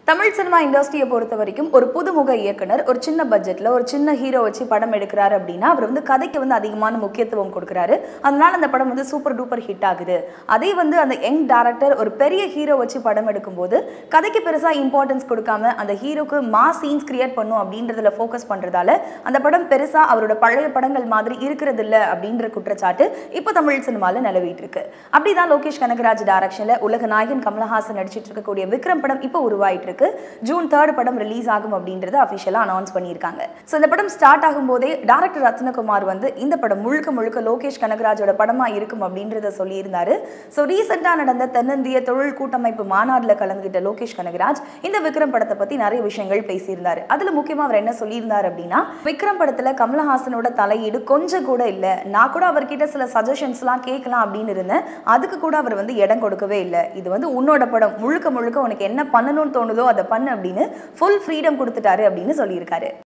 Tamil cinema இண்டஸ்ட்ரியை பொறுத்த வரைக்கும் ஒரு புதுமுக இயக்குனர் ஒரு சின்ன பட்ஜெட்ல ஒரு சின்ன ஹீரோ வச்சு படம் எடுக்கிறாரு அப்படின்னா அவர் கதைக்கு அதிகமான முக்கியத்துவம் கொடுக்குறாரு. அதனால அந்த படம் சூப்பர் டூப்பர் ஹிட் ஆகுது. அதே அந்த யங் டைரக்டர் ஒரு பெரிய ஹீரோ வச்சு படம் எடுக்கும்போது கதைக்கு பெருசா இம்பார்ட்டன்ஸ் கொடுக்காம அந்த ஹீரோக்கு மாஸ் சீன்ஸ் கிரியேட் பண்ணும் அப்படின்றதுல ஃபோக்கஸ் பண்றதால அந்த படம் பெருசா அவரோட பழைய படங்கள் மாதிரி இருக்கிறது இல்ல அப்படின்ற குற்றச்சாட்டு இப்போ தமிழ் சினிமால நிலவிட்டு இருக்கு. அப்படிதான் லோகேஷ் கனகராஜ் டைரக்ஷன்ல உலக நாயகன் கமலஹாசன் நடிச்சிட்டு இருக்கக்கூடிய விக்ரம் படம் இப்போ உருவாயிட்டு இருக்கு. ஜூன் 3 படம் ரிலீஸ் ஆகும் அப்படின்றத அபிஷியலா அனௌன்ஸ் பண்ணியிருக்காங்க. ஸோ இந்த படம் ஸ்டார்ட் ஆகும்போதே டைரக்டர் ரத்னகுமார் இந்த படம் முழுக்க முழுக்க லோகேஷ் கனகராஜோட படமா இருக்கும் அப்படின்றத சொல்லியிருந்தாரு. ஸோ ரீசெண்டா நடந்த தென்னிந்திய தொழில் கூட்டமைப்பு மாநாடுல கலந்துகிட்ட லோகேஷ் கனகராஜ் இந்த விக்ரம் படத்தை பத்தி நிறைய விஷயங்கள் பேசியிருந்தாரு. அதுல முக்கியமா அவர் என்ன சொல்லியிருந்தாரு அப்படின்னா, விக்ரம் படத்துல கமலஹாசனோட தலையீடு கொஞ்சம் கூட இல்ல. நான் கூட அவர்கிட்ட சில சஜஷன்ஸ் எல்லாம் கேட்கலாம் அப்படின்னு இருந்தேன். அதுக்கு கூட அவர் இடம் கொடுக்கவே இல்லை. இது உன்னோட படம், முழுக்க முழுக்க உனக்கு என்ன பண்ணணும்னு தோணுதோ அதை பண்ணு அப்படின்னு ஃபுல் ஃப்ரீடம் கொடுத்துட்டாரு அப்படின்னு சொல்லியிருக்காரு.